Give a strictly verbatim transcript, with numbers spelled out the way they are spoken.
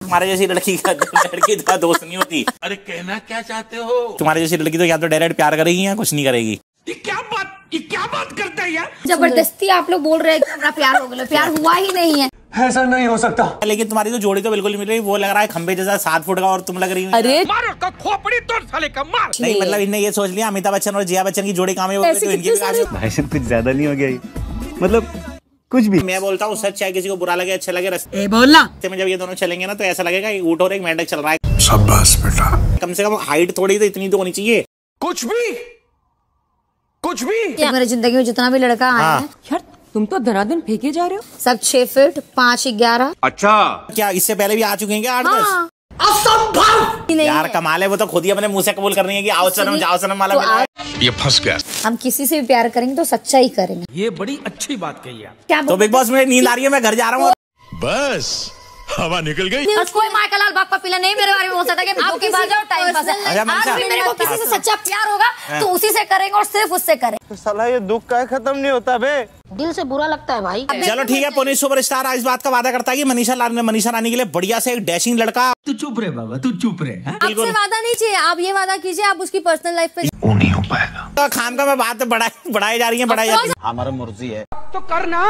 तुम्हारे जैसी लड़की का लड़की का दोस्त नहीं होती। अरे कहना क्या चाहते हो? तुम्हारे जैसी लड़की तो या तो डायरेक्ट प्यार करेगी या कुछ नहीं करेगी। ये क्या बात ये क्या बात करता है यार? जबरदस्ती आप लोग बोल रहे हैं कि हमारा प्यार हो गया, प्यार हुआ ही नहीं है। ऐसा नहीं हो सकता। लेकिन तुम्हारी तो जोड़ी तो बिल्कुल नहीं मिल रही, वो लग रहा है खंबे जैसा सात फुट का और तुम लग रही हो। अरे मारो का खोपड़ी तोड़ साले का मार। नहीं मतलब इनने ये सोच लिया अमिताभ बच्चन और जया बच्चन की जोड़ी काम है, वो तो इनकी भी भाई साहब कुछ ज्यादा नहीं हो गया ये? मतलब कुछ भी। मैं बोलता हूँ सच, चाहे किसी को बुरा लगे अच्छा लगे, ए बोलना में जब ये दोनों चलेंगे ना तो ऐसा लगेगा कि ऊँट और एक मेंढक चल रहा है। शाबाश बेटा। कम से कम हाइट थोड़ी तो इतनी तो होनी चाहिए। कुछ भी कुछ भी मेरी जिंदगी में जितना भी लड़का आया हाँ। है यार तुम तो धनाधन फेंके जा रहे हो। सब छह फीट पाँच ग्यारह। अच्छा क्या इससे पहले भी आ चुके हैं क्या आठ दस? हाँ। असंभव यार, कमाल है। वो तो खुद ही अपने मुंह से कबूल कर रही है कि आओ सनम जाओ सनम वाला तो मिला है। ये फंस गया। हम किसी से भी प्यार करेंगे तो सच्चा ही करेंगे। ये बड़ी अच्छी बात कही आप। क्या तो बिग बॉस में नींद आ रही है, मैं घर जा रहा हूँ। बस हवा निकल गई। बस कोई माँ का लाल बाप का पीला नहीं मेरे बारे में हो सकता कि आपके पास जाओ टाइम पास है। अच्छा, मनसा। आज भी मेरे को किसी से सच्चा प्यार होगा तो उसी से करेंगे और सिर्फ उससे करेंगे। साला ये दुख का खत्म नहीं होता बे। दिल से बुरा लगता है भाई। चलो ठीक है, पुनीत सुपरस्टार इस बात का वादा करता है कि मनीषा लाने मनीषा रानी के लिए बढ़िया से एक डैशिंग लड़का। तू चुप रहे बाबा, तू चुप रहे। आपसे वादा नहीं चाहिए, आप ये वादा कीजिए आप उसकी पर्सनल लाइफ पे। वो नहीं हो पाएगा। तो खाम का मैं बात बढ़ाई बढ़ाई जा रही है बढ़ाई जा रही है। हमारा मर्जी है तो करना।